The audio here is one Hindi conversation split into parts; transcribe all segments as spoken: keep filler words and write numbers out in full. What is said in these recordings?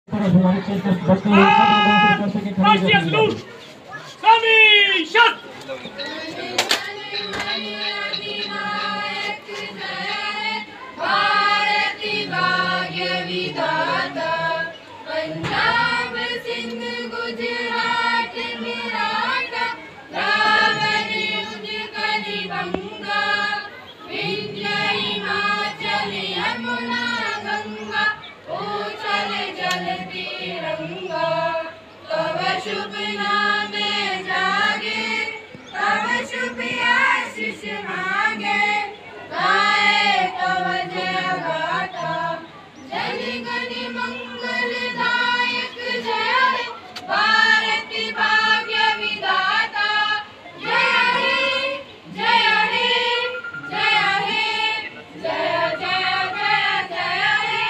पंजाब सिंध गुजरात मराठा द्राविड़ उत्कल बंगा विंध्य हिमाचल यमुना गंगा उछल जल तिरंगा तव शुभ नाम जागे तव शुभ आशीष मांगे गाए तव जय गाथा जन गण मंगलदायक जय हे भारत भाग्य विधाता जय हे जय हे जय हे जय जय जय जय हे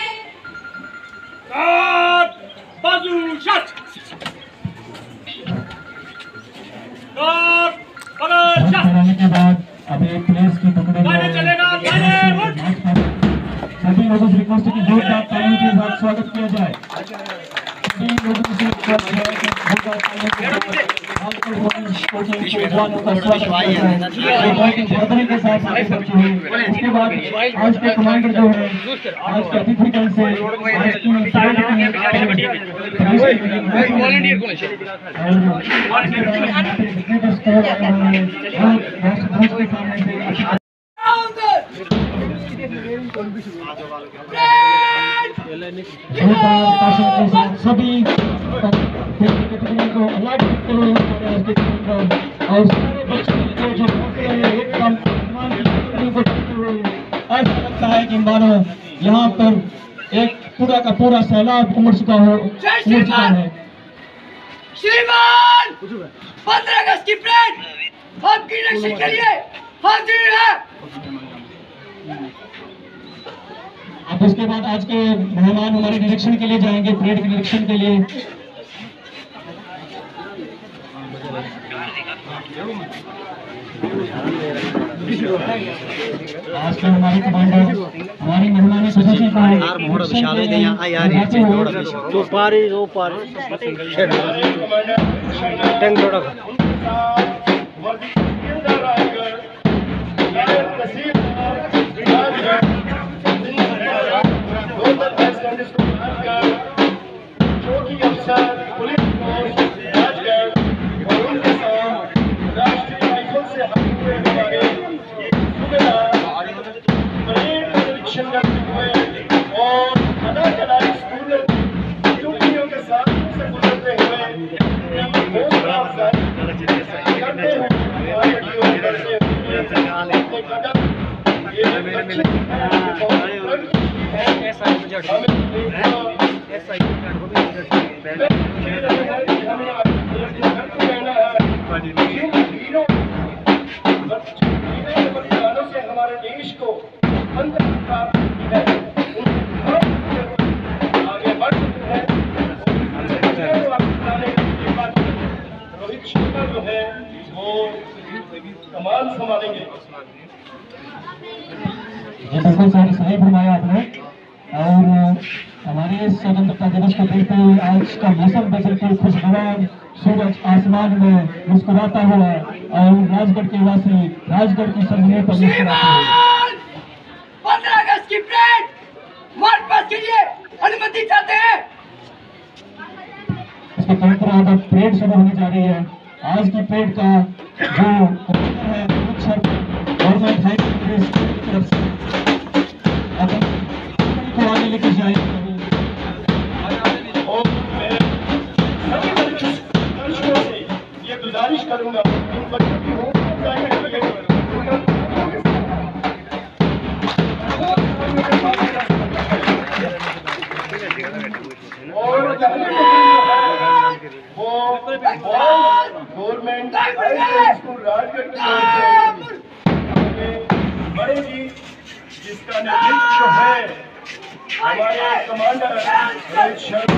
God बाजू शट God बगल शट कराने के बाद अब एक प्लेस की पकड़े गाने चलेगा गाने उठ सभी लोगों से रिक्वेस्ट है कि जोरदार तालियों के साथ स्वागत किया जाए सभी लोगों से रिक्वेस्ट है कि जोरदार तालियों के साथ आपको वोटिंग कोचिंग के जवानों का स्वागत किया जाए जो बहुत ही बहादुरी के साथ आगे बढ़ते हुए उसके बाद आज के कमांडर जो है आज के अतिथि कल से आज की वॉलंटियर कौन है के सामने से सभी को अलर्ट करते हुए और सारे बच्चों को जो एक काम को करते हुए ऐसा लगता है कि मानो यहाँ पर एक पूरा का पूरा सैलाब उमड़ चुका हो उमड़ चुका है। श्रीमान पंद्रह अगस्त की परेड आपकी इलेक्शन के लिए हाजिर है। अब उसके बाद आज के मेहमान हमारे निरीक्षण के लिए जाएंगे, परेड के निरीक्षण के लिए। आज के हमारे कमांडर हमारी मेहमानी सदस्य को दो पारी दो पारी टैंक जोड़ा हमारे देश को आगे बढ़ है। रोहित शर्मा जो है वो कमान संभालेंगे। बिल्कुल सही सही फरमाया आपने। और हमारे स्वतंत्रता दिवस को देखते हुए आज का मौसम भी बिल्कुल खुशगवार, सूरज आसमान में मुस्कुराता हुआ और राजगढ़ के वासी राजगढ़ की सरजमीं पर मुस्कुराते हुए पंद्रह अगस्त की परेड मार्च पास्ट के लिए अनुमति चाहते हैं। इसके तुरंत बाद अब परेड शुरू होने जा रही है। आज की परेड का जो है गवर्नमेंट हाई की तरफ से को आगे लेकर जाएंगे। ये गुजारिश करूंगा इन बच्चों की वो गवर्नमेंट स्कूल राजगढ़ की बढ़ेगी, जिसका नेतृत्व है हमारे कमांडर रोहित शर्मा।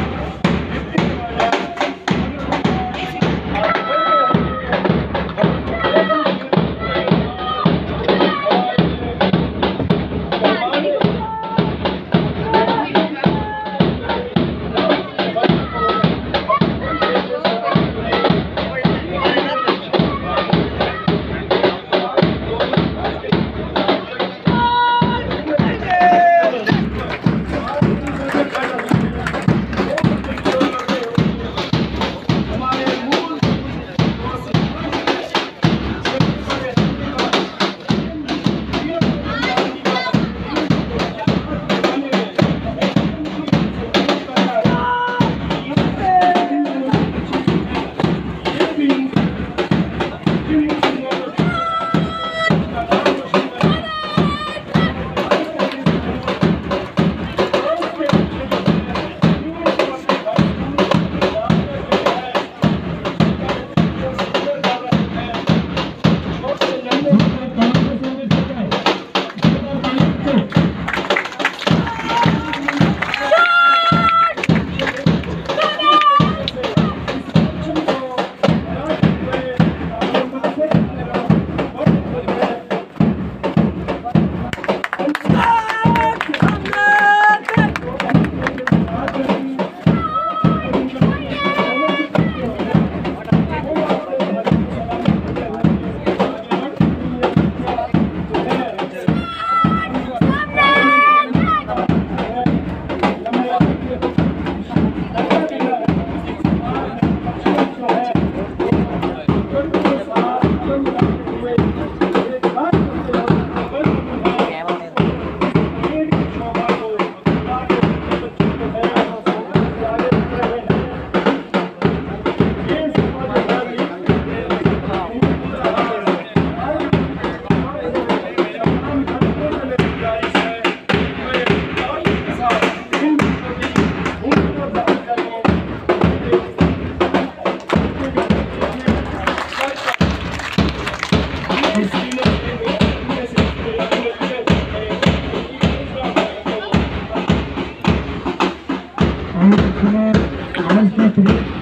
आज का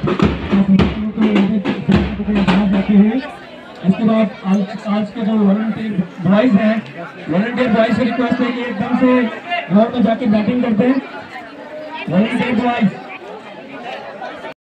बाहर जाते हैं। इसके बाद आज आज के जो वॉलंटियर बॉयज हैं, वॉलंटियर बॉयज से रिक्वेस्ट है कि एकदम से ग्राउंड में जाके बैटिंग करते हैं। Volunteer boys